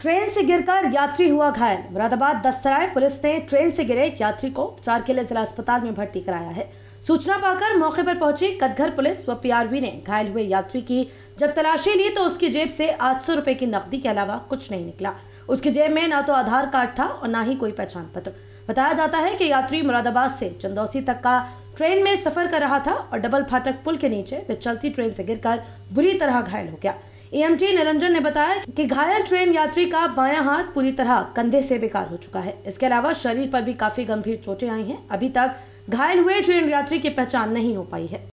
Train से गिरकर यात्री हुआ घायल। मुरादाबाद दस्तराय पुलिस ने ट्रेन से गिरे एक यात्री को उपचार के लिए जिला अस्पताल में भर्ती कराया है। सूचना पाकर मौके पर पहुंची कटघर पुलिस व पीआरवी ने घायल हुए यात्री की जब तलाशी ली तो उसकी जेब से 800 रुपए की नकदी के अलावा कुछ नहीं निकला। उसकी जेब में न तो आधार कार्ड था और न ही कोई पहचान पत्र। बताया जाता है कि यात्री मुरादाबाद से चंदौसी तक का ट्रेन में सफर कर रहा था और डबल फाटक पुल के नीचे वे चलती ट्रेन से गिरकर बुरी तरह घायल हो गया। एएमटी निरंजन ने बताया कि घायल ट्रेन यात्री का बायां हाथ पूरी तरह कंधे से बेकार हो चुका है। इसके अलावा शरीर पर भी काफी गंभीर चोटें आई हैं। अभी तक घायल हुए ट्रेन यात्री की पहचान नहीं हो पाई है।